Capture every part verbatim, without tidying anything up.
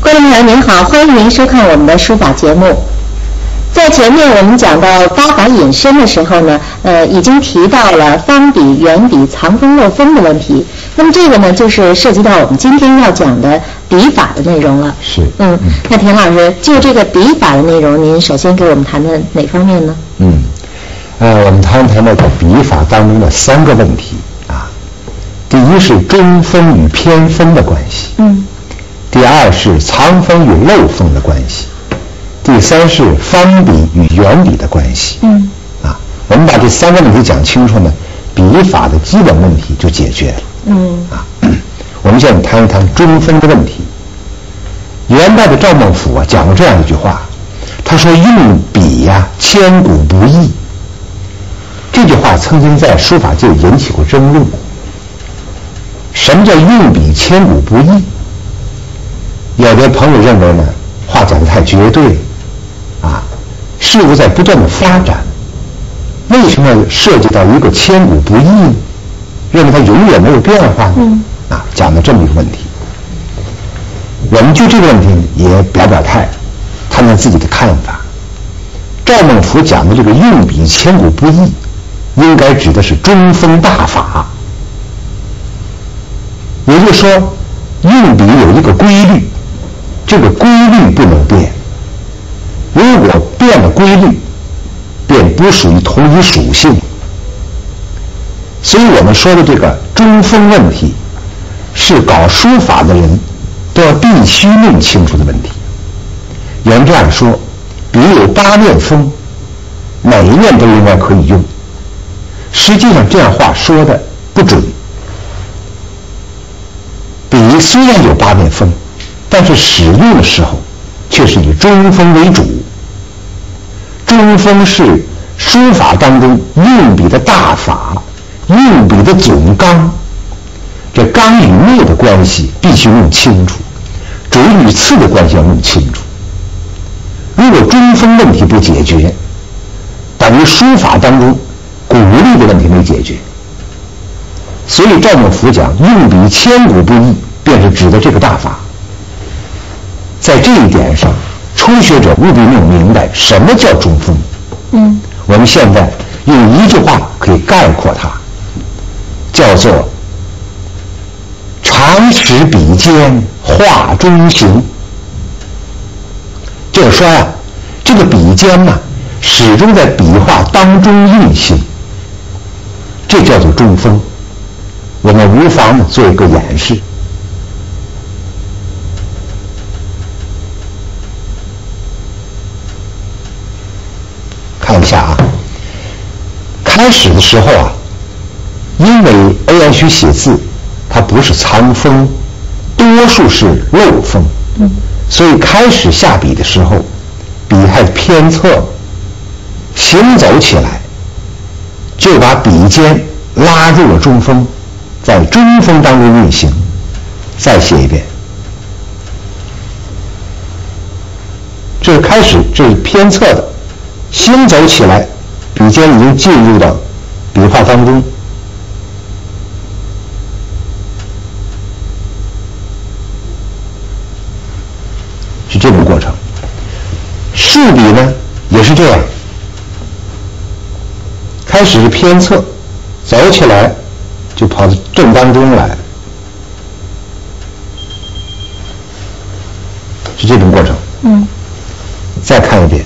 观众朋友您好，欢迎您收看我们的书法节目。在前面我们讲到八法引申的时候呢，呃，已经提到了方笔、圆笔、藏锋漏锋的问题。那么这个呢，就是涉及到我们今天要讲的笔法的内容了。 是。 嗯，那田老师，就这个笔法的内容，您首先给我们谈谈哪方面呢？ 嗯，呃，我们谈谈那个笔法当中的三个问题啊。第一是中锋与偏锋的关系。嗯。第二是藏锋与漏锋的关系。第三是方笔与圆笔的关系。嗯，啊，我们把这三个问题讲清楚呢，笔法的基本问题就解决了。嗯，啊，我们现在谈一谈中锋的问题。元代的赵孟頫啊讲过这样一句话，他说：“用笔呀、啊，千古不易。”这句话曾经在书法界引起过争论。什么叫用笔千古不易？有的朋友认为呢，话讲得太绝对。啊，事物在不断的发展，为什么涉及到一个千古不易呢？认为它永远没有变化呢？嗯、啊，讲了这么一个问题。我们就这个问题也表表态，谈谈自己的看法。赵孟頫讲的这个用笔千古不易，应该指的是中锋大法。也就是说，用笔有一个规律，这个规律不能变。如果变了规律，便不属于同一属性。所以我们说的这个中锋问题，是搞书法的人都要必须弄清楚的问题。有人这样说，笔有八面锋，每一面都应该可以用。实际上这样话说的不准。笔虽然有八面锋，但是使用的时候却是以中锋为主。中锋是书法当中用笔的大法，用笔的总纲。这纲与目的关系必须弄清楚，主与次的关系要弄清楚。如果中锋问题不解决，等于书法当中鼓励的问题没解决。所以赵孟頫讲用笔千古不易，便是指的这个大法。在这一点上，初学者务必弄明白什么叫中锋。嗯，我们现在用一句话可以概括它，叫做常使笔尖画中行。就是说呀、啊，这个笔尖呢、啊，始终在笔画当中运行，这叫做中锋。我们无妨呢做一个演示。看一下啊，开始的时候啊，因为 A I 区写字它不是藏锋，多数是漏锋，嗯，所以开始下笔的时候，笔还偏侧，行走起来就把笔尖拉入了中锋，在中锋当中运行。再写一遍，这是开始，这是偏侧的。行走起来，笔尖已经进入到笔画当中。是这种过程。竖笔呢也是这样，开始是偏侧，走起来就跑到正当中来，是这种过程。嗯。再看一遍。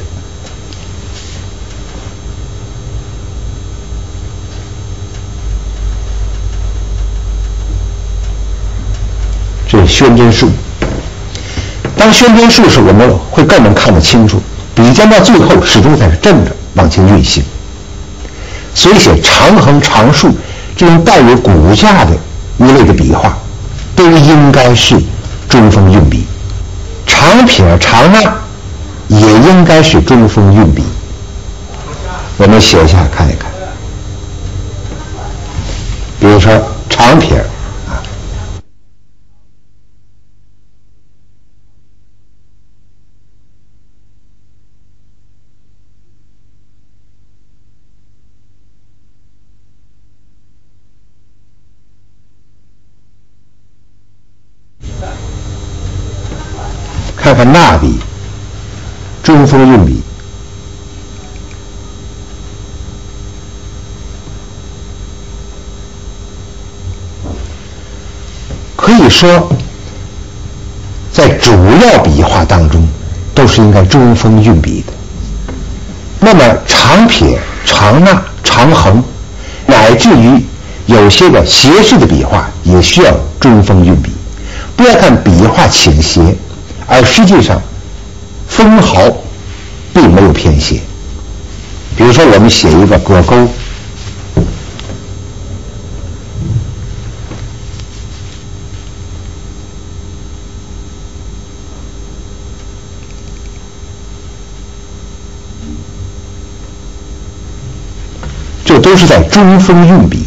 这是宣真术。当宣真术时，我们会更能看得清楚，笔尖到最后始终在是正着往前运行。所以写长横长竖这种带有骨架的一类的笔画，都应该是中锋运笔。长撇长捺也应该是中锋运笔。我们写一下看一看，比如说长撇啊， 看看捺笔、中锋运笔。可以说，在主要笔画当中，都是应该中锋运笔的。那么长撇、长捺、长横，乃至于有些个斜视的笔画，也需要中锋运笔。不要看笔画倾斜，而实际上分毫并没有偏斜。比如说，我们写一个葛钩，这都是在中锋运笔。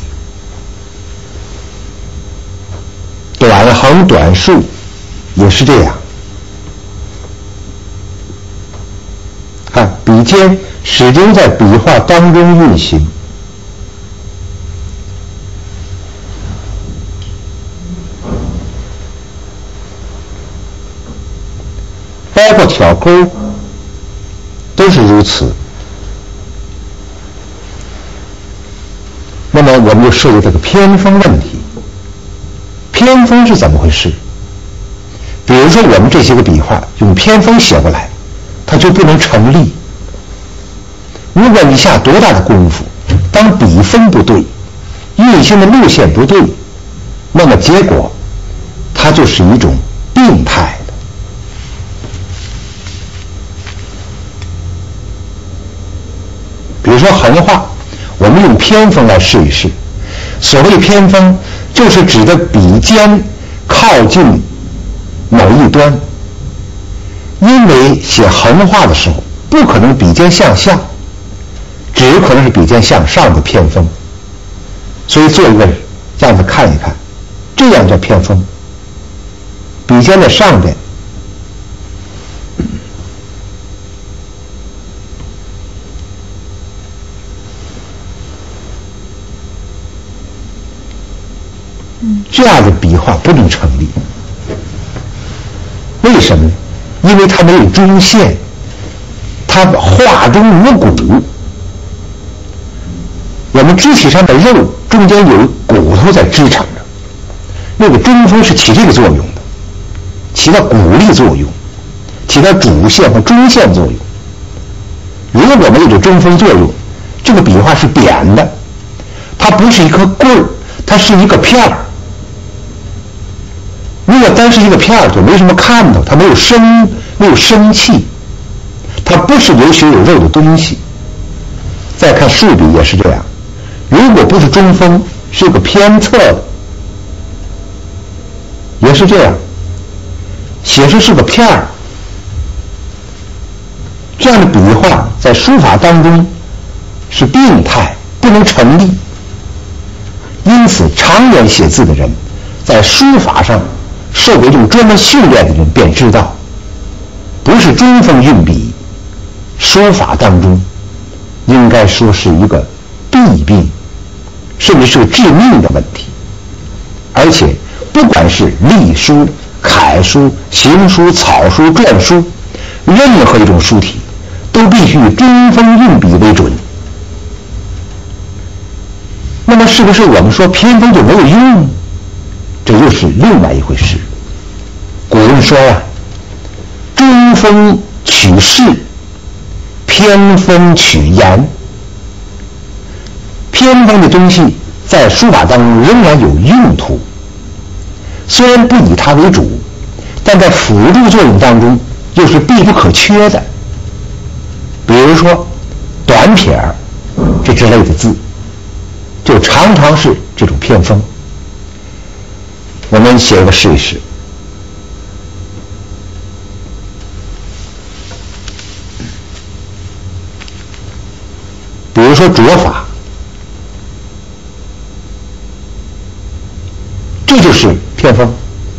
短横短竖也是这样。看笔尖始终在笔画当中运行，包括挑钩都是如此。那么我们就涉及这个偏锋问题。偏锋是怎么回事？比如说我们这些个笔画用偏锋写过来，它就不能成立。如果你下多大的功夫，当笔锋不对，运行的路线不对，那么结果它就是一种病态的。比如说横画，我们用偏锋来试一试。所谓偏锋，就是指的笔尖靠近某一端。因为写横画的时候，不可能笔尖向下，只可能是笔尖向上的偏锋。所以做一个这样子看一看，这样叫偏锋。笔尖的上边，这样的笔画不能成立。为什么呢？因为它没有中线，它画中无骨。我们肢体上的肉中间有骨头在支撑着，那个中锋是起这个作用的，起到骨力作用，起到主线和中线作用。如果没有这中锋作用，这个笔画是扁的，它不是一颗棍儿，它是一个片儿。如果单是一个片儿，就没什么看头，它没有生，没有生气，它不是有血有肉的东西。再看竖笔也是这样，如果不是中锋，是一个偏侧的，也是这样，写出是个片儿。这样的笔画在书法当中是病态，不能成立。因此，常年写字的人，在书法上受过这种专门训练的人便知道，不是中锋运笔，书法当中应该说是一个弊病，甚至是个致命的问题。而且不管是隶书、楷书、行书、草书、篆书，任何一种书体都必须以中锋运笔为准。那么是不是我们说偏锋就没有用？这又是另外一回事。古人说呀、啊，中锋取势，偏锋取言。偏锋的东西在书法当中仍然有用途，虽然不以它为主，但在辅助作用当中又是必不可缺的。比如说短撇儿这之类的字，就常常是这种偏锋。我们写一个试一试。比如说拙法，这就是偏锋。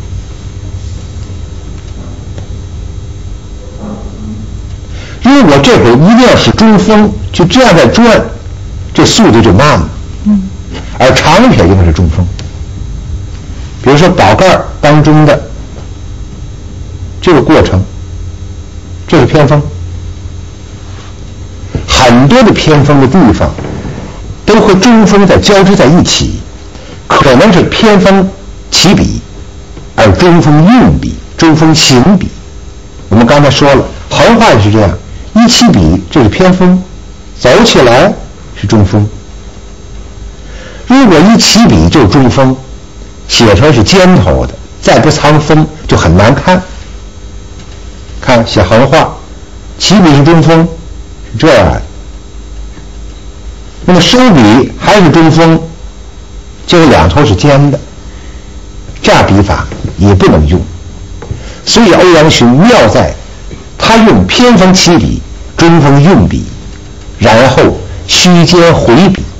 如果这回一定要是中锋，就这样在转，这速度就慢了。嗯。而长撇应该是中锋。比如说宝盖当中的这个过程， 这是偏锋。很多的偏锋的地方都和中锋在交织在一起，可能是偏锋起笔，而中锋用笔，中锋行笔。我们刚才说了，横画也是这样，一起笔这是偏锋，走起来是中锋。如果一起笔就是中锋，写出来是尖头的，再不藏锋就很难看。看写横画，起笔是中锋，是这样的。那么收笔还是中锋，就是两头是尖的，这样笔法也不能用。所以欧阳询妙在他用偏锋起笔，中锋用笔，然后虚尖回笔。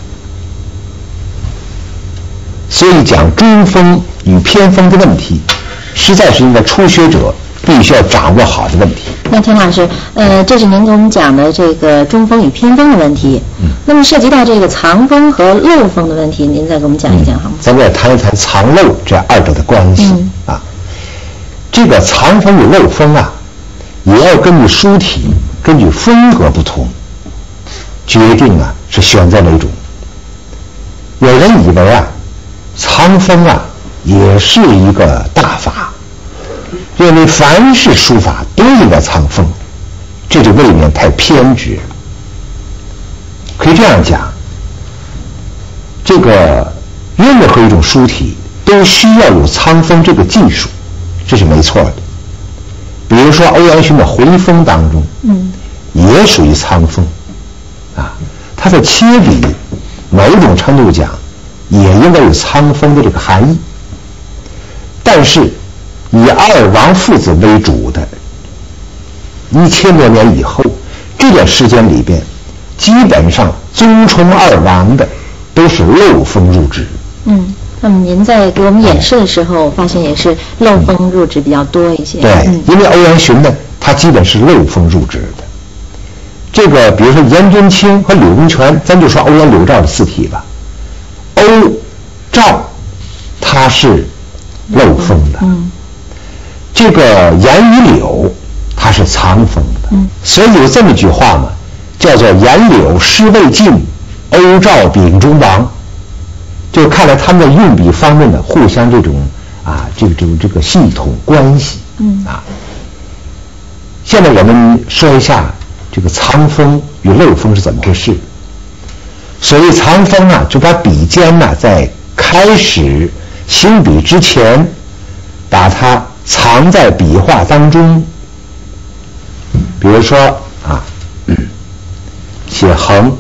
所以讲中锋与偏锋的问题，实在是一个初学者必须要掌握好的问题。 那田老师，呃，这是您给我们讲的这个中锋与偏锋的问题。嗯。那么涉及到这个藏锋和漏锋的问题，您再给我们讲一讲好吗？ 嗯、咱们也谈一谈藏漏这二者的关系、嗯、啊。这个藏锋与漏锋啊，也要根据书体、根据风格不同，决定啊是选择哪种。有人以为啊，藏锋啊也是一个大法。认为凡是书法都应该藏锋，这就未免太偏执了。可以这样讲，这个任何一种书体都需要有藏锋这个技术，这是没错的。比如说欧阳询的回风当中，嗯，也属于藏锋，啊，它的切笔某种程度讲也应该有藏锋的这个含义，但是以二王父子为主的一千多年以后，这段时间里边，基本上宗冲二王的都是漏锋入纸。嗯， 那么您在给我们演示的时候，发现也是漏锋入纸比较多一些。 对，嗯、因为欧阳询呢，他基本是漏锋入纸的。这个比如说颜真卿和柳公权，咱就说欧阳柳赵的四体吧。欧赵他是漏锋的。嗯。这个颜与柳，它是藏锋的，嗯、所以有这么一句话嘛，叫做颜柳诗未尽，欧赵秉中王。就看来他们在用笔方面的互相这种啊，这个这个这个系统关系，嗯啊。现在我们说一下这个藏锋与漏锋是怎么回事。所谓藏锋啊，就把笔尖呢、啊、在开始行笔之前，把它藏在笔画当中。比如说啊，写横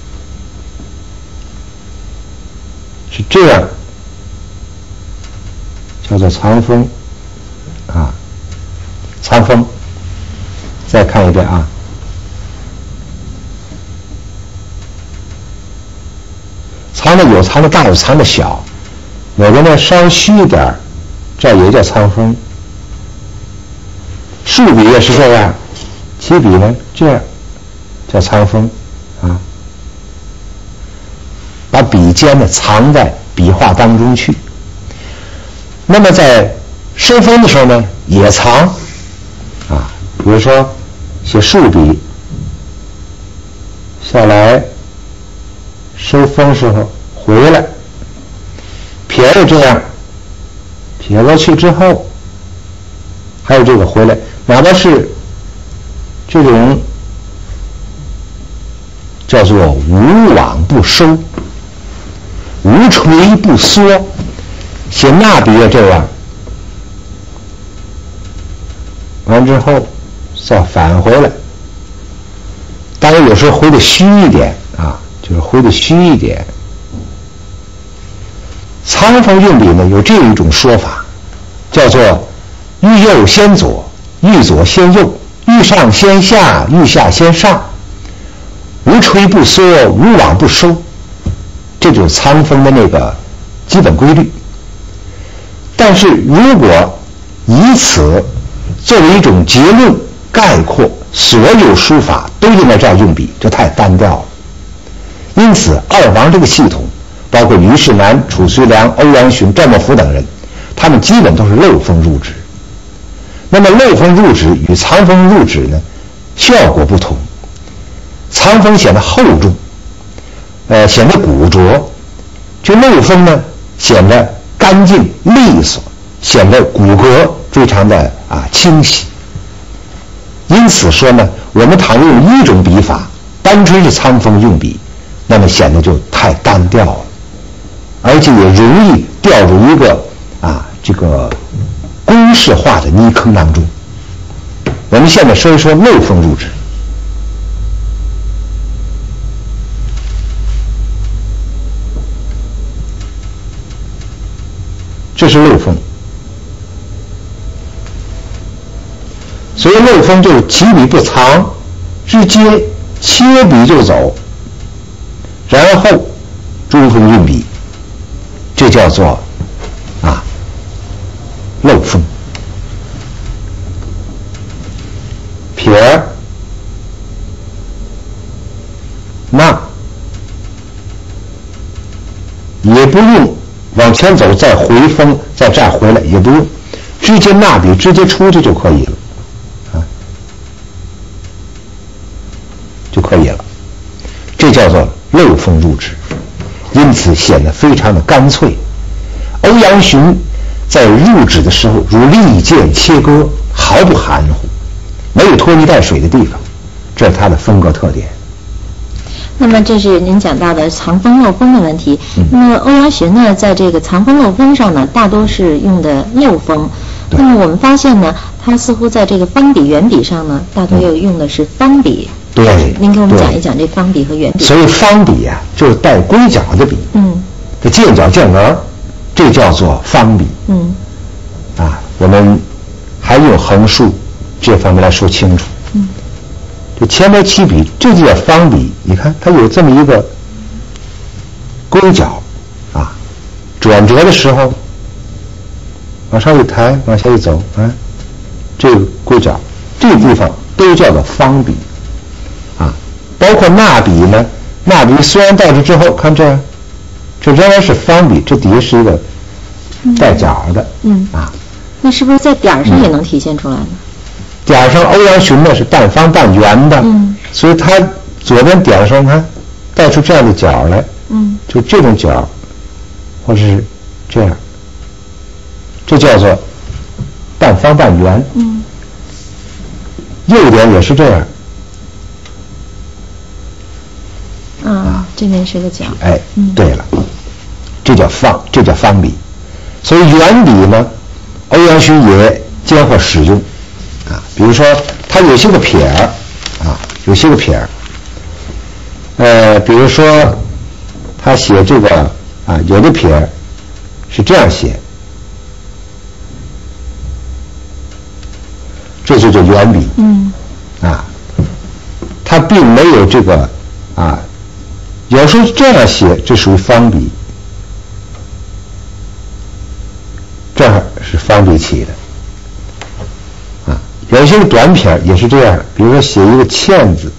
是这样，叫做藏锋啊，藏锋。再看一遍啊，藏的有藏的大，有藏的小，有的呢稍虚一点，这也叫藏锋。竖笔也是这样，起笔呢这样叫藏锋啊，把笔尖呢藏在笔画当中去。那么在收锋的时候呢也藏啊，比如说写竖笔下来，收锋时候回来，撇着这样撇过去之后，还有这个回来，哪怕是这种叫做无往不收，无垂不缩。写捺笔也这样，完之后再返回来，当然有时候回的虚一点啊，就是回的虚一点。藏锋用笔呢有这样一种说法，叫做欲右先左，欲左先右，欲上先下，欲下先上，无垂不缩，无往不收，这就是藏锋的那个基本规律。但是如果以此作为一种结论概括所有书法都应该这样用笔，就太单调了。因此二王这个系统，包括虞世南、褚遂良、欧阳询、赵孟頫等人，他们基本都是漏锋入纸。那么漏锋入纸与藏锋入纸呢， 效果不同。藏锋显得厚重，呃，显得古拙，就漏锋呢显得干净利索，显得骨骼非常的啊清晰。因此说呢，我们倘若用一种笔法，单纯是藏锋用笔，那么显得就太单调了，而且也容易掉入一个啊这个公式化的泥坑当中。我们现在说一说漏锋入纸。这是漏锋，所以漏锋就是起笔不藏，直接切笔就走，然后中锋运笔，这叫做啊漏锋。撇儿、捺也不用往前走再回锋再这儿回来，也不用，直接捺笔直接出去就可以了啊，就可以了，这叫做漏锋入纸，因此显得非常的干脆。欧阳询在入纸的时候如利剑切割，毫不含糊，没有拖泥带水的地方，这是他的风格特点。 那么这是您讲到的藏锋漏锋的问题。嗯、那么欧阳询呢，在这个藏锋漏锋上呢，大多是用的漏锋。那么我们发现呢，他似乎在这个方笔、圆笔上呢，大多又用的是方笔。 对， 您给我们讲一讲这方笔和圆笔。 所以方笔啊，就是带龟角的笔。嗯。这剑角剑额，这叫做方笔。嗯。啊，我们还用横竖这方面来说清楚。嗯。这前面起笔，这就叫方笔。你看，它有这么一个龟角，啊，转折的时候，往上一抬，往下一走，啊，这个龟角，这个地方都叫做方笔，啊，包括捺笔呢，捺笔虽然到这之后，看这，这仍然是方笔，这底下是一个带角的，嗯，啊， 那是不是在点上也能体现出来呢？嗯点上欧阳询呢是半方半圆的，嗯，所以它左边点上看带出这样的角来，嗯，就这种角，或者是这样，这叫做半方半圆，嗯，右点也是这样， 啊，这边是个角， 哎，嗯，对了，这叫方，这叫方笔，所以圆笔呢，欧阳询也兼或使用。啊，比如说它有些个撇儿，啊，有些个撇儿，呃，比如说他写这个啊，有的撇儿是这样写，这就叫圆笔，嗯，啊，它并没有这个啊，有时候这样写，这属于方笔，这儿是方笔起的。有些短撇也是这样，比如说写一个欠字，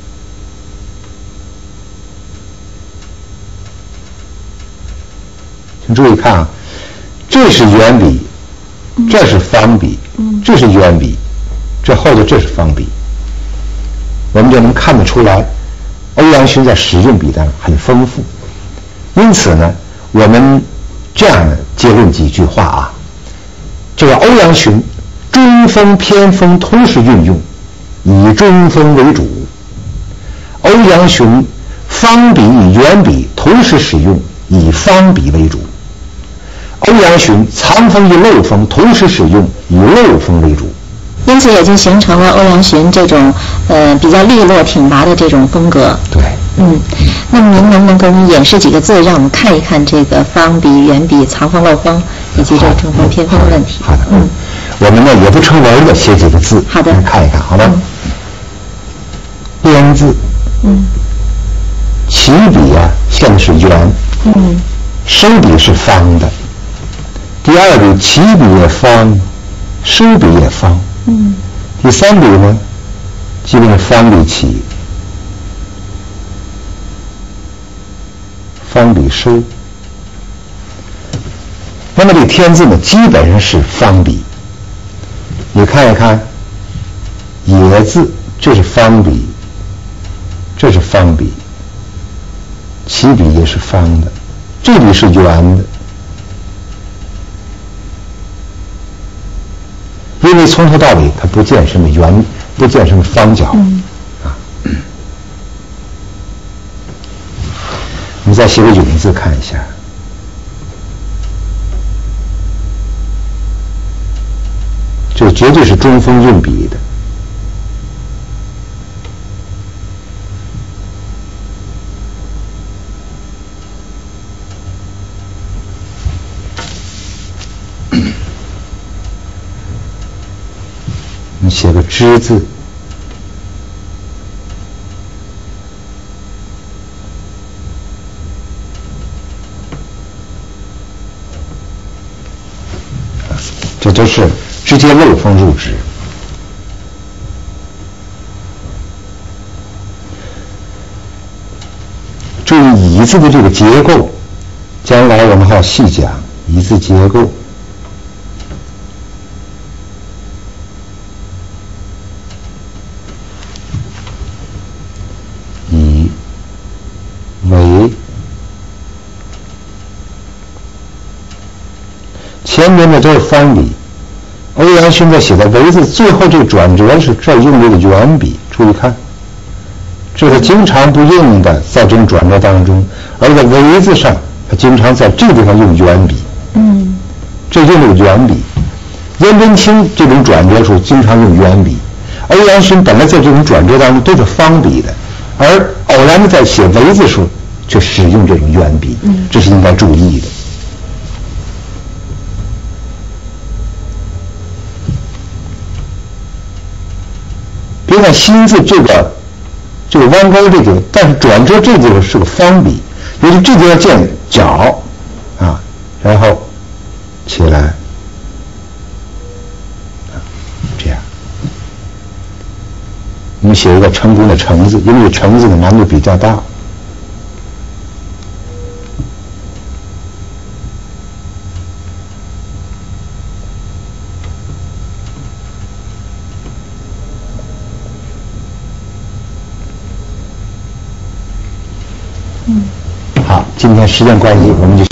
请注意看啊，这是圆笔，这是方笔，这是圆笔，这后头这是方笔，我们就能看得出来，欧阳询在使用笔当中很丰富。因此呢，我们这样呢结论几句话啊，这个欧阳询中锋偏锋同时运用，以中锋为主。欧阳询方笔与圆笔同时使用，以方笔为主。欧阳询藏锋与漏锋同时使用，以漏锋为主。 因此也就形成了欧阳询这种呃比较利落挺拔的这种风格。 对， 嗯，那么您能不能给我们演示几个字，让我们看一看这个方笔、圆笔、藏锋、漏锋以及这个中锋、偏锋的问题？ 好的，嗯。我们呢也不成文的写几个字， 好的， 看一看，好吧？边字，嗯，起笔啊，现在是圆，嗯，收笔是方的。第二笔起笔也方，收笔也方，嗯。第三笔呢，基本上方笔起，方笔收。那么这个天字呢，基本上是方笔。你看一看，野字这是方笔，这是方笔，起笔也是方的，这里是圆的，因为从头到尾它不见什么圆，不见什么方角。嗯啊，我们再写个永字看一下。这绝对是中锋用笔的。你写个之字，这都是直接漏锋入纸。注意乙字的这个结构，将来我们还要细讲乙字结构。乙、为，前面的都是方笔。欧阳询在写的为字最后这个转折是这儿用这个圆笔，注意看，这是经常不用的，在这种转折当中，而在为字上，他经常在这个地方用圆笔。嗯，这用这个圆笔。颜真卿这种转折时候经常用圆笔，欧阳询本来在这种转折当中都是方笔的，而偶然的在写为字时候却使用这种圆笔，嗯，这是应该注意的。别看心字这个这个弯钩这个，但是转折这个是个方笔，也就是这个要见角啊，然后起来啊，这样。我们写一个成功的成字，因为成字的难度比较大。好，今天时间关系，我们就。